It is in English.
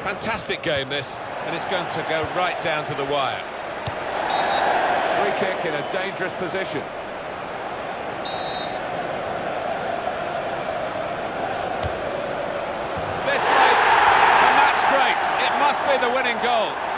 Fantastic game this, and it's going to go right down to the wire. Free kick in a dangerous position. This late, and that's great. It must be the winning goal.